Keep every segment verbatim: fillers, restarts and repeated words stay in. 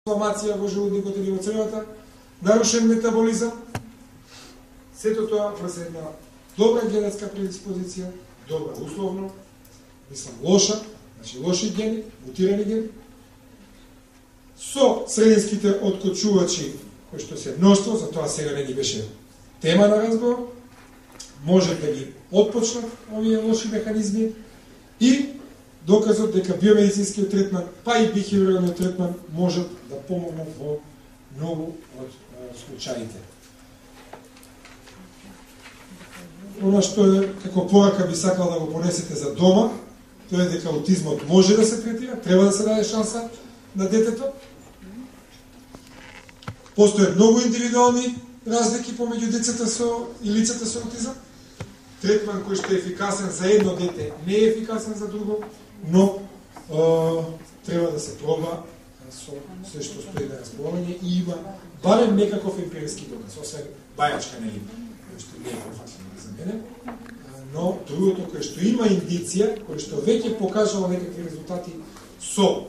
инфламација во желудникот или во цревата, нарушен метаболизам, сето тоа врз една добра генетска предиспозиција, добра условно, мислам лоша, значи лоши гени, мутирани гени, со срединските откочувачи, кои што се мноштво, за тоа сега не ги беше тема на разговор, може да ги отпочнат овие лоши механизми и доказот дека биомедицинскиот третман, па и бихевиоралниот третман можат да помогнат во многу од случаите. Она што е како порака би сакал да го понесете за дома, тоа е дека аутизмот може да се третира, треба да се даде шанса на детето. Постојат многу индивидуални разлики помеѓу децата со и лицата со аутизам. Третман кој што е ефикасен за едно дете не е ефикасен за друго, но е, треба да се проба со се што стои на располагање и има барем некаков емпириски доказ, освен бајачка нели, што не е професионално за мене, но другото кое што има индиција, кое што веќе покажало некакви резултати со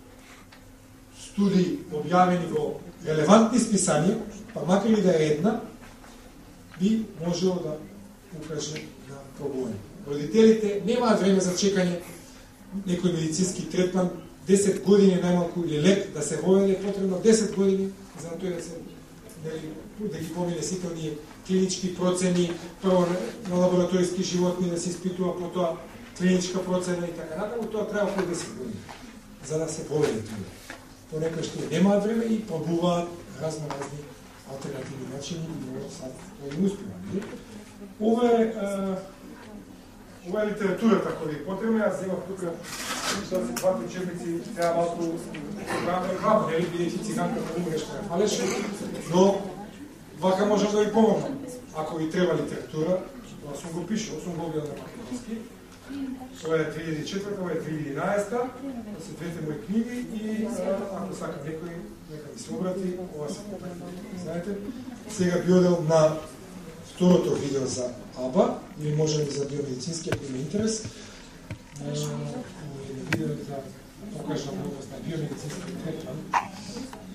студии објавени во релевантни списања, па макар и да е една, би можело да укаже на пробување. Родителите немаат време за чекање некој медицински третман, десет години најмалку или лек да се воведе, е потребно десет години за тој да се нели, да ги помине сите оние клинички процени, прво на лабораториски животни да се испитува, потоа клиничка процена и така натаму, тоа треба по десет години за да се воведе тоа. Понекој што немаат време и пробуваат разно разни алтернативни начини и во сад тоа не успева. Ова е Ова е литературата која е потребна, јас земав тука да се двата учебници, сега малку грамо, нели, бидејќи циганката умре што не фалеше, но вака можам да ви помогнам. Ако ви треба литература, тоа сум го пишал, сум го објавил на македонски. Ова е две илјади и четврта, ова е две илјади и единаесета, тоа се двете мои книги и ако сака некој, нека ми се обрати, ова се контактни. Знаете, сега би одел на второто видео за АБА, или може би за биомедицински, ако има интерес. Видео да покажам област на биомедицински третман.